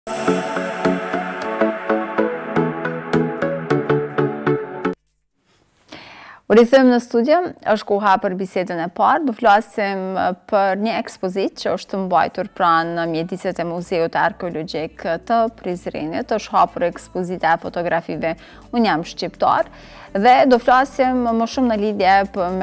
U rithëm në studio, është koha për bisedën e parë. Do flasim për një ekspozit që është mbajtur pranë mjediset e Muzeut Arkeologjik të Prizrenit. Është hapur ekspozita e fotografive Unë jam shqiptar. Dhe do flasim më shumë në lidhje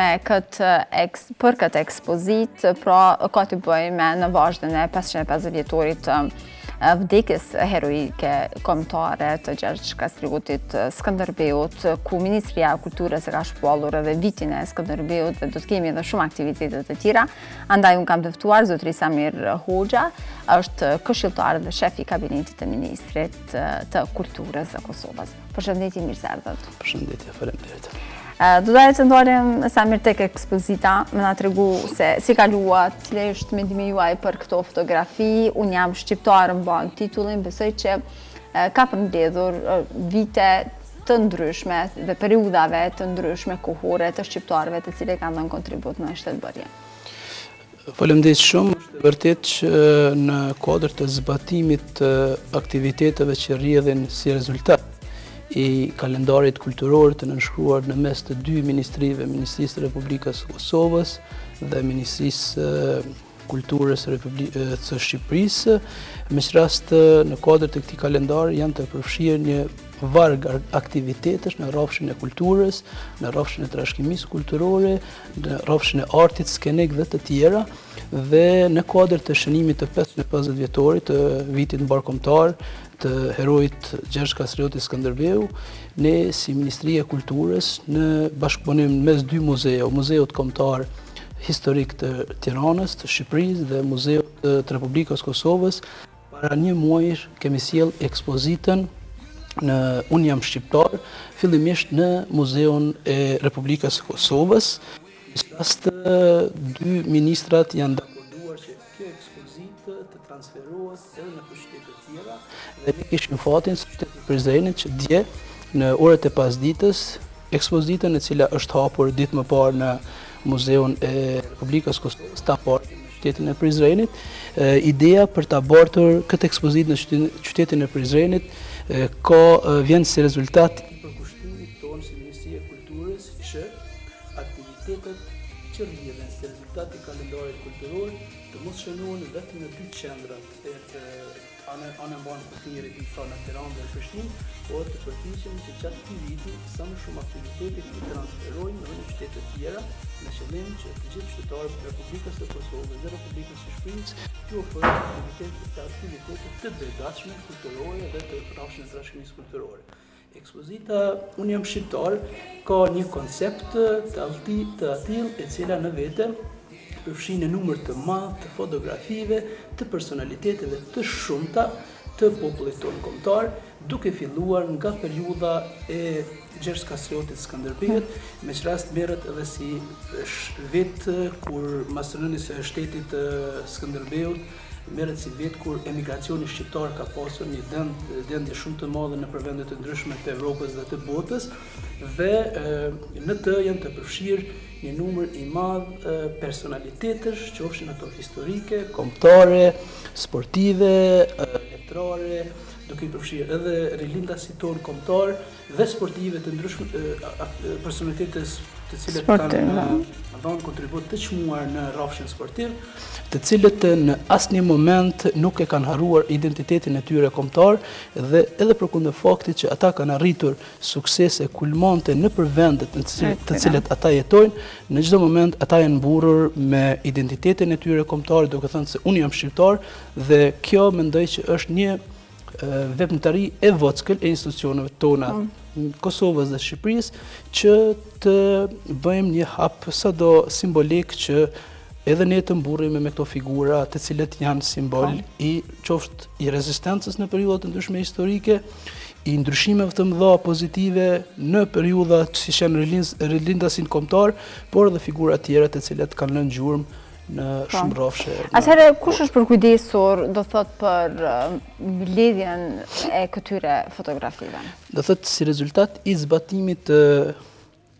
për këtë ekspozit, pra ka të bëjë me në vazhdën e 550 vjetorit vdekjes heroike kombëtare të Gjergj Kastriutit Skënderbeut, ku Ministria e Kulturës e ka shpallur edhe vitin e Skënderbeut dhe do të kemi edhe shumë aktivitetet të tjera. Andaj unë kam të ftuar zotëri Samir Hoxha, është këshilltar dhe shef i kabinetit të Ministrit të Kulturës së Kosovës. Përshëndetje, mirë se erdhët. Përshëndetje, faleminderit. Do të të ndorim Samir tek ekspozita, me na tregu se si kaluat, cili është mendimi juaj për këto fotografi. Unë jam shqiptar mban titullin, besoj që ka përmbledhur vite të ndryshme dhe periudave të ndryshme kohore të shqiptarëve të cilët kanë dhënë kontribut në shtetbërje. Faleminderit shumë, është vërtet që në kuadër të zbatimit të aktiviteteve që rrjedhin si rezultat i kalendarit kulturor të nënshkruar në mes të dy ministrive, Ministrisë të Republikës së Kosovës dhe Ministrisë Kulturës së Shqipërisë. Me që rast në kuadër të këtij kalendari janë të përfshirë një varg aktivitetesh në rrafshin e kulturës, në rrafshin e trashëgimisë kulturore, në rrafshin e artit skenik dhe të tjera, dhe në kuadër të shënimit të 550 vjetorit të vitit mbarkombëtar të herojit Gjergj Kastriutit Skënderbeu, ne si Ministria e Kulturës në bashkëpunim mes dy muzeu, Muzeut Kombëtar Historik të Tiranës, të Shqipërisë dhe Muzeut të Republikës Kosovës, para një muaji kemi sjell ekspozitën në Unë jam shqiptar, fillimisht në Muzeun e Republikës së Kosovës. Në rast dy ministrat janë dakorduar që kjo ekspozitë të transferohet edhe në qytete të tjera dhe ne kishim fatin së qytetit Prizrenit që dje në orët e pasdites ekspozitën e cila është hapur ditë më parë në Muzeun e Republikës Kosovës ta parë në qytetin e Prizrenit. Ideja për ta bartur këtë ekspozitë në qytetin e Prizrenit vjen si rezultat i përkushtimit tonë si Ministri e Kulturës që aktivitetet që rrjedhin si rezultat i kalendarit kulturor të mos shënohen vetëm në dy qendrat e anë mban kufirit në Tiranë dhe në Prishtinë, por të përpiqemi që gjatë këtij viti sa më shumë aktivitete të transferojnë në qytete të tjera, në qëllim që të gjithë qytetarët e Republikës së Kosovës dhe Republikës së Shqipërisë të ofrojnë aktivitete të begatshme kulturore dhe të rrafshin e trashëgimisë kulturore. Ekspozita Unë jam shqiptar ka një koncept të atill e cila në vete përfshin e numër të madh të fotografive të personaliteteve të shumta të popullit tonë kombëtar, duke filluar nga periudha e Gjergj Kastriutit Skënderbeut, me që rast merret edhe si vit kur masrënies së shtetit Skënderbeut, merret si vit kur emigracioni shqiptar ka pasur një dendje shumë të madhe në vendet të ndryshme të Evropës dhe të botës, dhe në të janë të përfshirë një numër i madh personalitetesh, qofshin ato historike, kombëtare, sportive, letrare, duke i përfshirë edhe rilindasit tonë kombëtar dhe sportive të ndryshme, personalitetes të cilët kanë dhënë kontribut të çmuar në rrafshin sportiv, të cilët në asnjë moment nuk e kanë harruar identitetin e tyre kombëtar dhe edhe përkundër faktit që ata kanë arritur suksese kulmante nëpër vendet të cilët ata jetojnë, në çdo moment ata janë mburur me identitetin e tyre kombëtar, duke thënë se unë jam shqiptar, dhe kjo mendoj që është një veprimtari e vockël e institucioneve tona Kosovës dhe Shqipërisë që të bëjmë një hap sado simbolik që edhe ne të mburremi me këto figura të cilët janë simbol i qoftë i rezistencës në periudha të ndryshme historike, i ndryshimeve të mëdha pozitive në periudha si janë rilindasin kombëtar, por edhe figura tjera të cilat kanë lënë gjurmë në shumë rrafshe. Atëherë, kush është përkujdesur, do thot, për mbledhjen e këtyre fotografive? Do thot, si rezultat i zbatimit të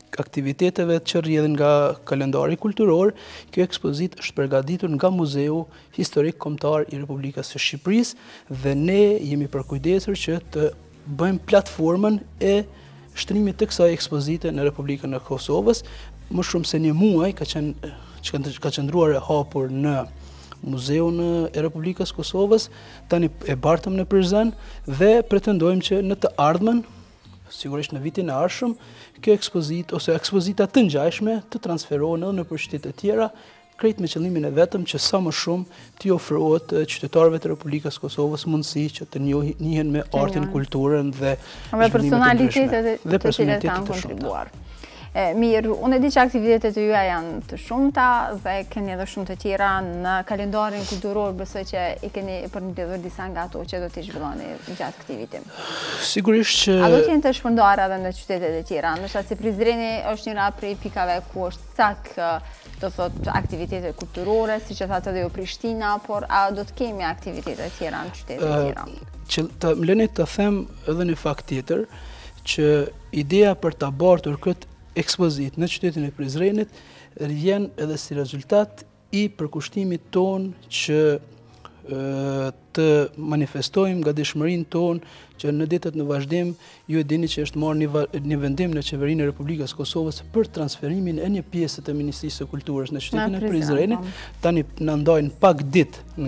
aktiviteteve që rrjedhin nga kalendari kulturor, kjo ekspozitë është përgatitur nga Muzeu Historik Kombëtar i Republikës së Shqipërisë dhe ne jemi përkujdesur që të bëjmë platformën e shtrimit të kësaj ekspozite në Republikën e Kosovës. Më shumë se një muaj ka qëndruar e hapur në Muzeun e Republikës Kosovës, tani e bartëm në Prizren dhe pretendojmë që në të ardhmen, sigurisht në vitin e ardhshëm, kjo ekspozitë ose ekspozita të ngjashme të transferohen edhe në qytete të tjera, krejt me qëllimin e vetëm që sa më shumë t'i ofrohet qytetarëve të Republikës Kosovës mundësi që të njihen me artin, kulturën dhe personalitetet të cilat kanë kontribuar. Mirë, unë e di që aktivitetet e juaja janë të shumta dhe keni edhe shumë të tjera në kalendarin kulturor, besoj që i keni përmbledhur disa nga ato që do t'i zhvilloni gjatë këtij viti. Sigurisht që a do të jenë të shpërndarë edhe në qytetet e tjera? Ndoshta si Prizreni është njëra prej pikave ku është cak do thot aktivitete kulturore, siç e thatë edhe ju Prishtina, por a do të kemi aktivitete tjera në qytete të tjera? Më leni të them edhe një fakt tjetër, që ideja për ta bartur këtë ekspozit në qytetin e Prizrenit vjen edhe si rezultat i përkushtimit ton që të manifestojmë nga dëshmërinë tonë që në ditët në vazhdim ju e dini që është marrë një vendim në Qeverinë e Republikës Kosovës për transferimin e një pjesë të Ministrisë së Kulturës në qytetin e Prizrenit. Tani na ndajnë pak ditë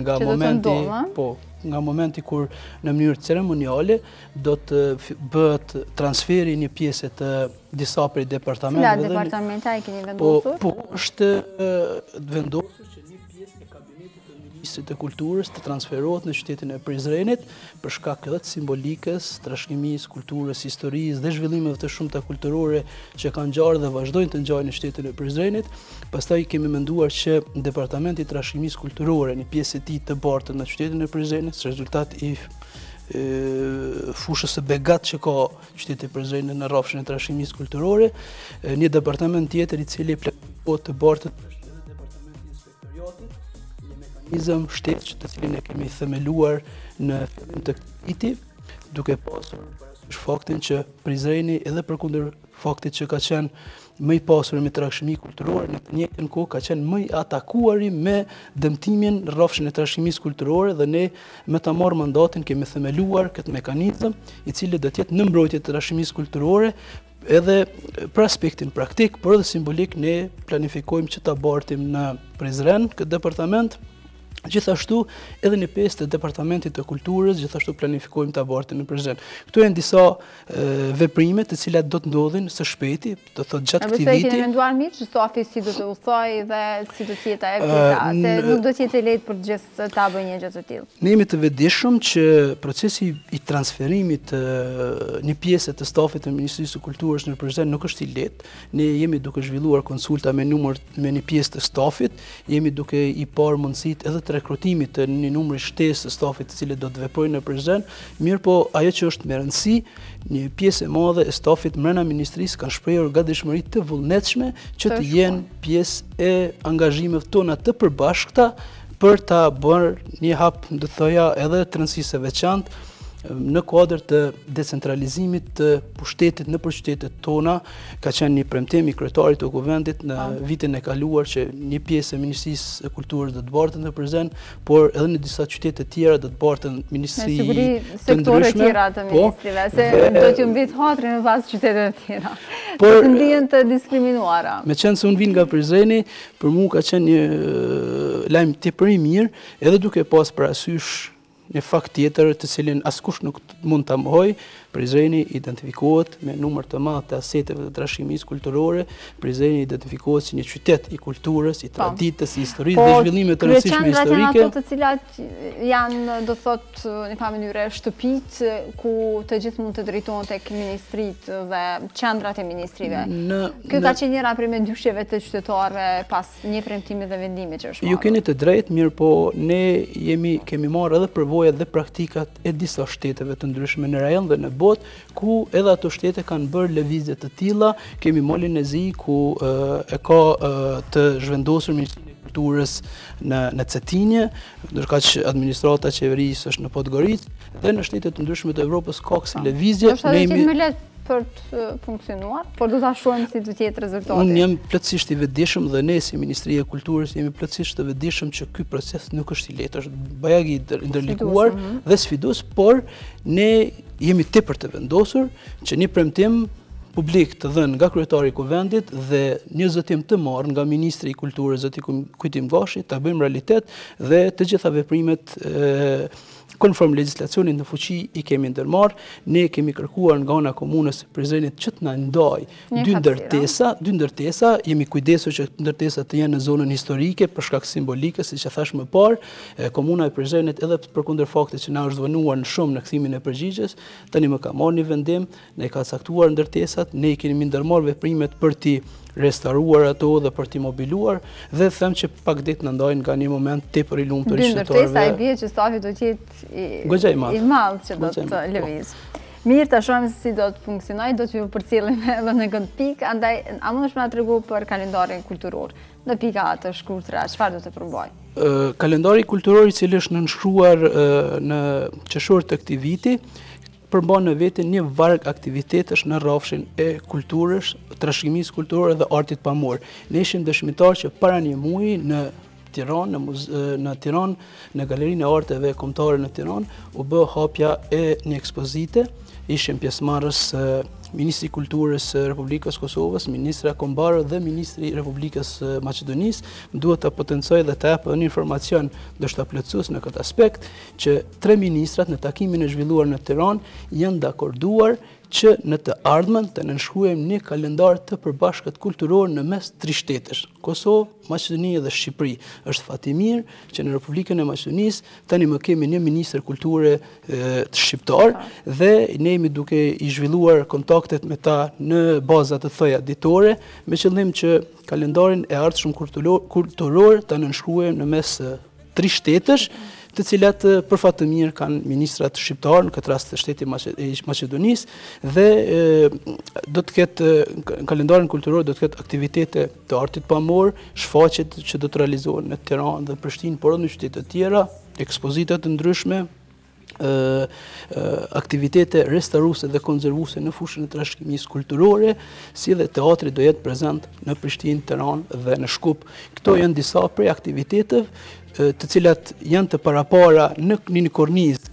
nga momenti kur në mënyrë ceremoniale do të bëhet transferi një pjesë të disa prej departamenteve. Cilat departamenta e keni vendosur? Po, është vendosur që një pjesë e kabinetit të Ministrit të Kulturës të transferohet në qytetin e Prizrenit për shkak edhe të simbolikës, trashëgimisë, kulturës, historisë dhe zhvillimeve të shumta kulturore që kanë ngjarë dhe vazhdojnë të ngjajnë në qytetin e Prizrenit. Pastaj kemi menduar që Departamenti i Trashëgimisë Kulturore, një pjesë e tij të bartën në qytetin e Prizrenit, si rezultat i fushës së begat që ka qyteti i Prizrenit në rrafshin e trashëgimisë kulturore, një departament tjetër i cili planifikohet të bartët është edhe Departamenti i Inspektoriatit, një mekanizëm shtetës të cilin e kemi themeluar në fillim të këtij viti, duke pasur parasysh faktin që Prizreni edhe përkundër faktit që ka qenë më i pasur me trashëgimi kulturore, në të njëjtën kohë ka qenë më i atakuari me dëmtimin në rrafshin e trashëgimisë kulturore dhe ne me ta marrë mandatin kemi themeluar këtë mekanizëm i cili do të jetë në mbrojtje të trashëgimisë kulturore edhe për aspektin praktik, por edhe simbolik ne planifikojmë që ta bartim në Prizren këtë departament. Gjithashtu edhe në pjesë të Departamentit të Kulturës, gjithashtu planifikojmë ta bartim në Prizren. Këto janë disa veprime të cilat do të ndodhin së shpejti, do thotë gjatë këtij viti. Keni menduar mirë që stafi si do të udhëtoj dhe si do të jetë ajo pjesa, se nuk do të jetë lehtë për gjithë ta bëjë një gjë të tillë. Ne jemi të vetëdijshëm që procesi i transferimit një pjesë të stafit të Ministrisë së Kulturës në Prizren nuk është i lehtë. Ne jemi duke zhvilluar konsulta me një pjesë të stafit, jemi duke i parë mundësitë edhe rekrutimit të një numri shtesë të stafit të cilët do të veprojnë në Prizren, mirë po ajo që është me rëndësi, një pjesë e madhe e stafit mbrenda ministrisë kanë shprehur gatishmëri të vullnetshme që të jenë pjesë e angazhimeve tona të përbashkëta për ta bërë një hap, do të thoja, edhe të rëndësisë së veçantë në kuadër të decentralizimit të pushtetit në qytetet tona. Ka qenë një premtim i kryetarit të kuvendit në vitin e kaluar që një pjesë e Ministrisë së Kulturës do të bartet në Prizren, por edhe në disa qytete të tjera do të bartet ministri të ndryshme. Sektore tjera të ministrive, se do t'ju mbet hatri në pas qytete të tjera. Të ndihen të diskriminuara. Meqense se unë vin nga Prizreni, për mua ka qenë një lajm tepër i mirë, edhe duke pas parasysh një fakt tjetër të cilin askush nuk mund ta mohojë. Prizreni identifikohet me numër të madh të aseteve të trashëgimisë kulturore. Prizreni identifikohet si një qytet i kulturës, i traditës, i historisë dhe zhvillimeve të rëndësishme historike. Janë ato të cilat janë, do thot, në një mënyrë shtëpitë ku të gjithë mund të drejtohen tek ministritë dhe qendrat e ministrive. Kjo ka qenë njëra prej mendyshjeve të qytetarëve pas një premtimi dhe vendimi që është marrë. Ju keni të drejtë, mirë po ne kemi marrë edhe përvojat dhe praktikat e disa shteteve të ndryshme në rajon dhe në botë, ku edhe ato shtete kanë bërë lëvizje të tilla. Kemi Molinezi ku e ka të zhvendosur Ministrinë e Kulturës në Cetinje, ndërkaq administrata e qeverisë është në Podgoricë dhe në shtete të ndryshme të Evropës ka kësi lëvizje. Ne jemi më lehtë për të funksionuar, por do ta shohim si do të jetë rezultati. Unë jam plotësisht i vetëdijshëm dhe ne si Ministria e Kulturës jemi plotësisht të vetëdijshëm që ky proces nuk është i lehtë, është bajag i ndërlikuar dhe sfidues, por ne jemi tepër të vendosur që një premtim publik të dhënë nga kryetari i Kuvendit dhe një zotim të marrë nga Ministri i Kulturës, zoti Kujtim Gashi, ta bëjmë realitet dhe të gjitha veprimet konform legjislacionit në fuqi i kemi ndërmarrë. Ne kemi kërkuar nga ana komunës së Prizrenit që të na ndaj dy ndërtesa, jemi kujdesur që ndërtesat të jenë në zonën historike për shkak simbolike, siç e thash më parë. Komuna e Prizrenit edhe përkundër faktit që na është dhënuar në shumë në kthimin e përgjigjes, tani më ka marrë një vendim, ne ka caktuar ndërtesat, ne kemi ndërmarrë veprimet për ti restauruar ato dhe për t'i mobiluar dhe them që pak ditë në ndajnë nga një moment tepër i lumtur i qytetarëve. Dy ndërtesa e bie që stafi do të jetë i madh që do të lëviz. Mirë, ta shohim se si do të funksionojë, do t'ju përcjellim edhe në këtë pikë, andaj a mundesh më na tregu për kalendarin kulturor? Në pika të shkurtra, çfarë do të përballoj? Kalendari kulturor i cili është nënshkruar në qershor të këtij viti përmban në vete një varg aktivitetesh në rrafshin e kulturës, trashëgimisë kulturore dhe artit pamor. Ne ishim dëshmitar që para një muaji në Tiranë, në Tiranë, në Galerinë e Arteve Kombëtare në Tiranë, u bë hapja e një ekspozite. Ishim pjesëmarrës Ministri i Kulturës së Republikës Kosovës, Ministra Kombaro dhe Ministri i Republikës Maqedonisë. Duhet të potencoj dhe të jap një informacion ndoshta plotësues në këtë aspekt që tre ministrat në takimin e zhvilluar në Tiranë janë dakorduar që në të ardhmen të nënshkruajmë një kalendar të përbashkët kulturor në mes 3 shtetësh, Kosovë, Maqedoni dhe Shqipëri. Është fatimir që në Republikën e Maqedonisë tani më kemi një ministër kulture të shqiptar dhe ne jemi duke i zhvilluar kontaktet me ta në baza të thoja ditore me qëllim që kalendarin e ardhshëm kulturor ta nënshkruajmë në mes 3 shtetësh, të cilat për fat të mirë kanë ministrat shqiptar, në këtë rast të shteti i Maqedonisë, dhe do të ketë kalendarin kulturor do të ketë aktivitete të artit pamor, shfaqjet që do të realizohen në Tiranë dhe Prishtinë, por edhe në qytete të tjera, ekspozita të ndryshme, aktivitete restauruese dhe konzervuese në fushën e trashëgimisë kulturore, si dhe teatri do jetë prezent në Prishtinë, Tiranë dhe në Shkup. Këto janë disa prej aktiviteteve të cilat janë të parapara në një kornizë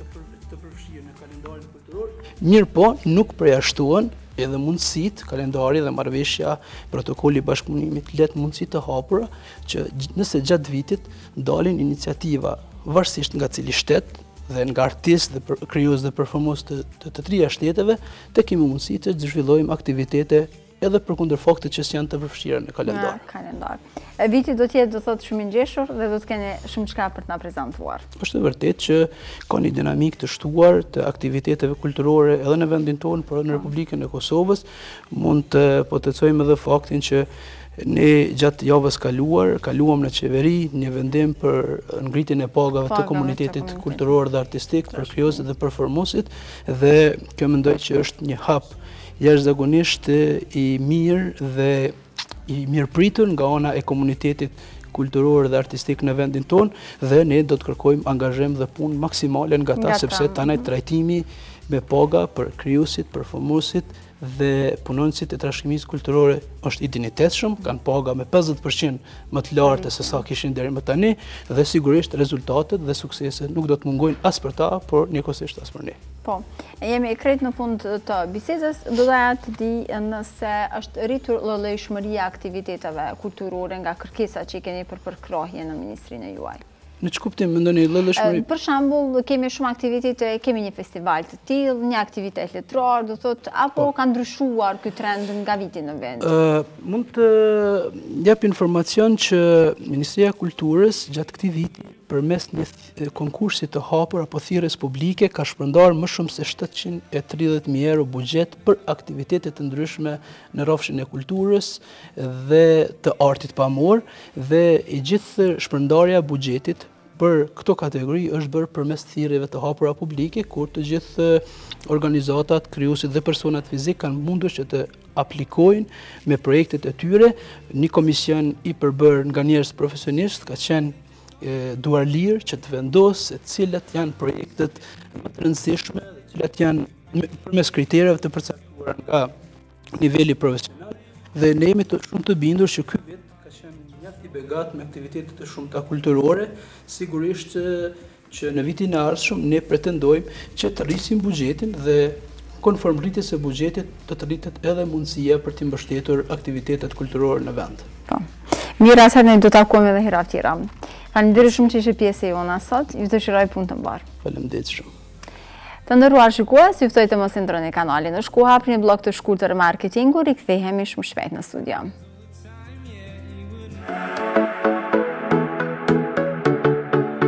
të përfshirë në kalendarin kulturor, mirë po nuk përjashtohen edhe mundësit, kalendari dhe marrëveshja, protokolli i bashkëpunimit let mundësi të hapura që nëse gjatë vitit dalin iniciativa varësisht nga cili shtet dhe nga artistë dhe krijues dhe performues të 3 shteteve, të kemi mundësi të zhvillojmë aktivitete edhe përkundër faktit që s'janë të përfshira në kalendar. Viti do të jetë, do thotë, shumë i ngjeshur dhe do të keni shumë çka për të na prezantuar. Është vërtet që ka një dinamikë të shtuar të aktiviteteve kulturore edhe në vendin tonë, por edhe në Republikën e Kosovës. Mund të potencojmë edhe faktin që ne gjatë javës kaluam në qeveri një vendim për ngritjen e pagave të komunitetit kulturor dhe artistik, për krijuesit dhe performuesit, dhe kjo mendoj që është një hap jashtëzakonisht i mirë dhe i mirëpritur nga ana e komunitetit kulturor dhe artistik në vendin tonë dhe ne do të kërkojmë angazhim dhe punë maksimale nga ta sepse tani trajtimi me paga për krijuesit, performuesit dhe punonësit e trashëgimisë kulturore është i dinjitetshëm, kanë paga me 50% më të lartë se sa kishin deri më tani dhe sigurisht rezultatet dhe sukseset nuk do të mungojnë as për ta, por njëkohësisht as për ne. Po, jemi krejt në fund të bisedës, do doja të di nëse është rritur llojshmëria aktiviteteve kulturore nga kërkesat që i keni për përkrahje në ministrinë e juaj. Në që kuptim mendoni llojshmëri? Për shembull, kemi shumë aktivitete, kemi një festival të tillë, një aktivitet letrar, do thotë, apo ka ndryshuar ky trend nga viti në vend? Mund të jap informacion që Ministria e Kulturës gjatë këtij viti përmes një konkursi të hapur apo thirrjes publike ka shpërndar më shumë se 730.000 euro buxhet për aktivitete të ndryshme në rrafshin e kulturës dhe të artit pamor dhe i gjithë shpërndarja e buxhetit për këto kategori është bërë përmes thirrjeve të hapura publike, kur të gjithë organizatat, krijuesit dhe personat fizik kanë mundur që të aplikojnë me projektet e tyre. Një komision i përbërë nga njerëz profesionistë ka qenë duar lirë që të vendosë cilat janë projektet më të rëndësishme, cilat janë përmes kriterëve të përcaktuara përfituar nga nivelli profesional dhe ne jemi shumë të bindur që ky vit ka qenë mjaft i begat me aktivitete të shumta kulturore, sigurisht që në vitin e ardhshëm ne pretendojmë që të rrisim buxhetin dhe konform rritjes së buxhetit do të rritet edhe mundësia për të mbështetur aktivitetet kulturore në vend. Po. Mirë, asaj ne do të takojmë edhe hera tjera. Faleminderit shumë që ishe pjesë e jona sot. Ju dëshiroj punë të mbar. Faleminderit shumë. Të nderuar shikues, ju ftoj të mos ndroni kanalin. Në shku hapni një blog të shkurtër marketingu, rikthehemi shumë shpejt në studio.